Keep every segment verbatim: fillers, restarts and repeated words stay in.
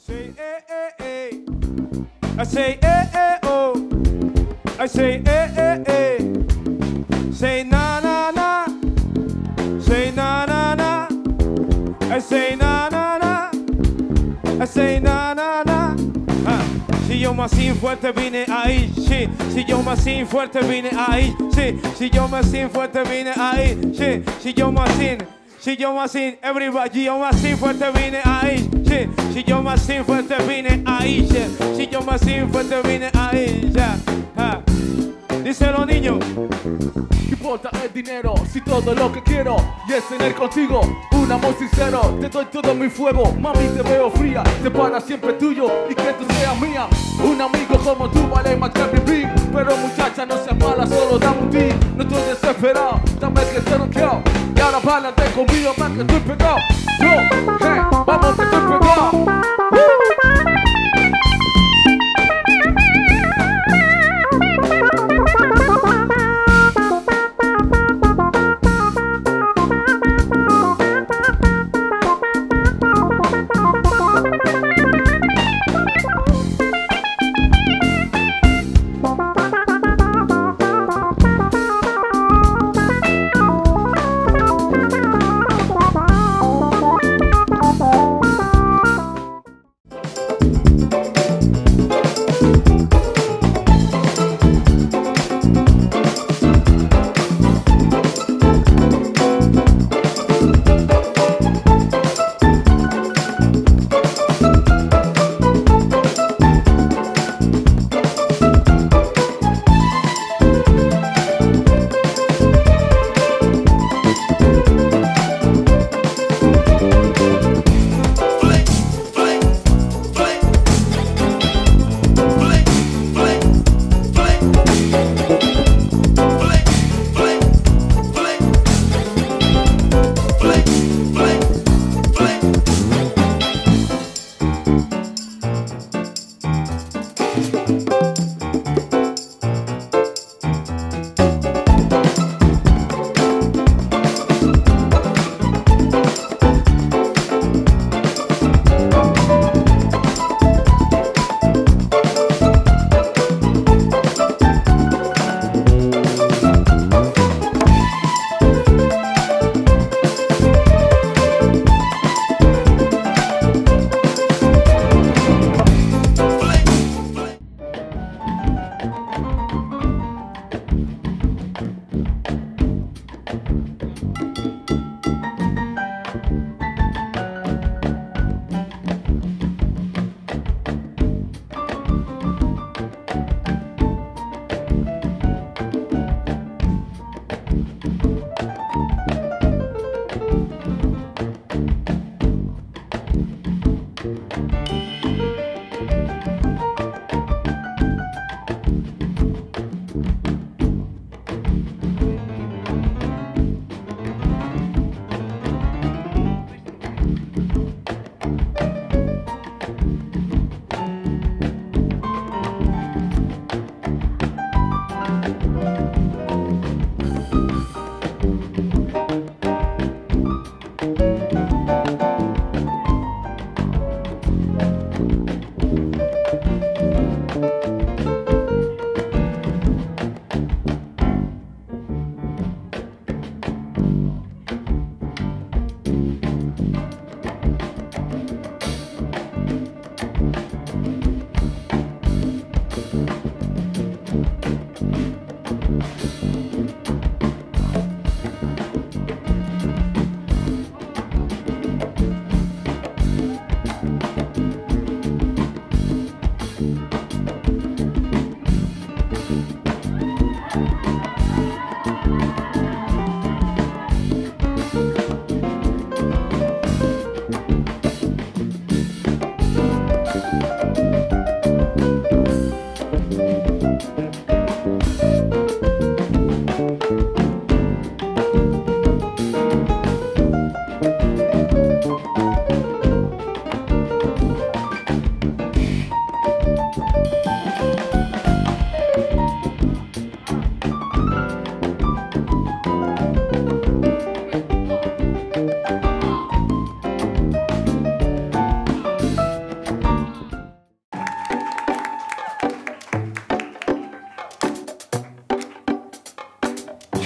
say eh eh eh. I say eh eh oh. I say eh eh eh. Say na na na. Say na na na. I say na na na. I say na na na. Ah. Si yo más sin fuerte vine ahí, sí. Si yo más sin fuerte vine ahí, sí. Si yo más sin fuerte vine ahí, sí. Si yo más sin, si yo más sin, everybody, yo más sin fuerte vine ahí, sí. Si yo más sin fuerte vine ahí, sí. Si yo más sin fuerte vine ahí, ya. Ah. Díselo, niño. ¿Qué importa el dinero si todo lo que quiero y es tener contigo un amor sincero? Te doy todo mi fuego, mami, te veo fría, te para siempre tuyo y que tú seas mía. Un amigo como tú vale más que vivir, pero muchacha no seas mala, solo dame un ti. No estoy desesperado, dame que te noqueo y ahora párate conmigo más que estoy pegado. Yo, hey, vamos que estoy pegado.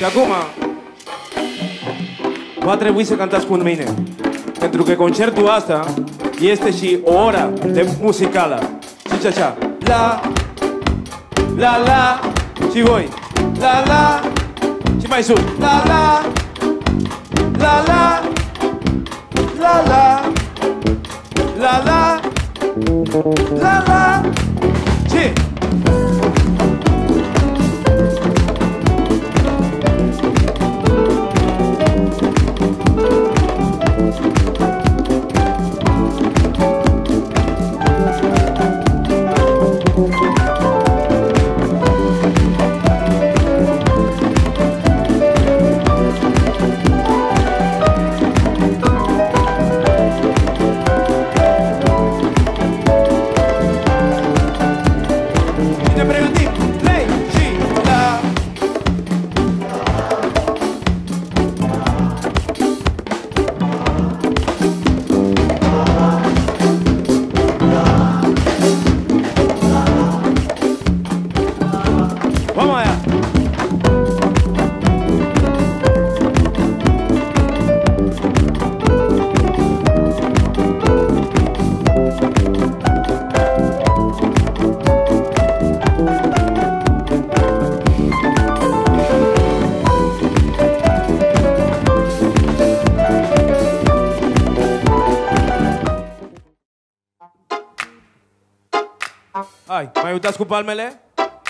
Și acum va trebui să cantați cu mine, pentru că concertul asta este și o oră de muzicală. Și ce așa? La, la, la, și voi. La, la, și mai sus. La, la, la, la, la, la, la, la, la, la, și... Hai, mai uitați cu palmele?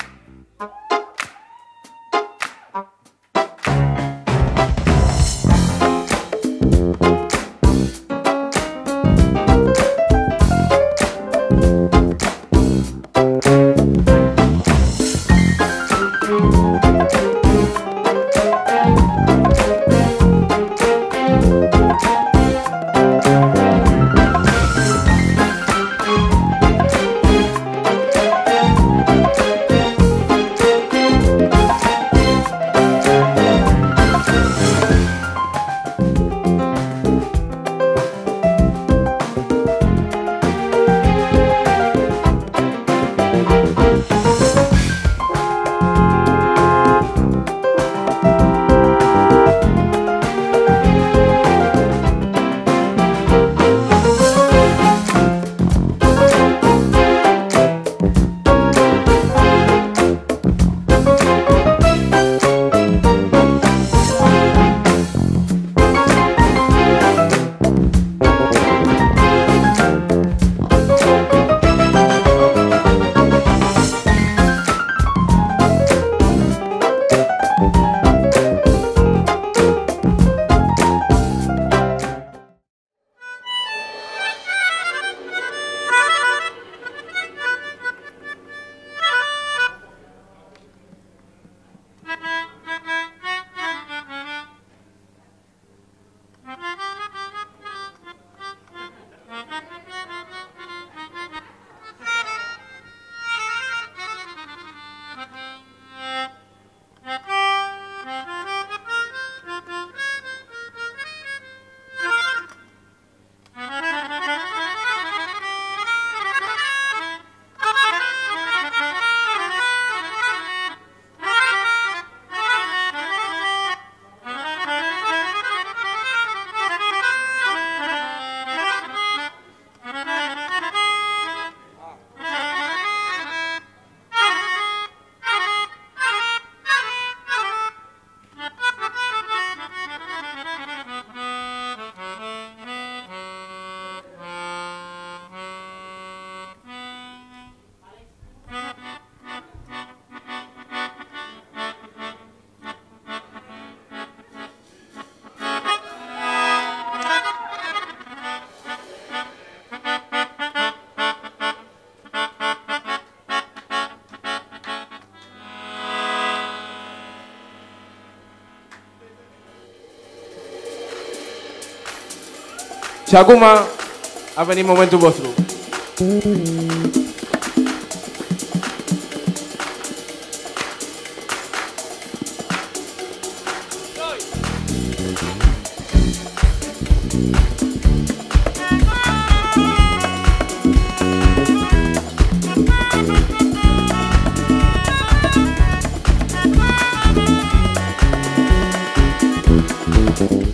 Și acum a venit momentul vostru. Hey.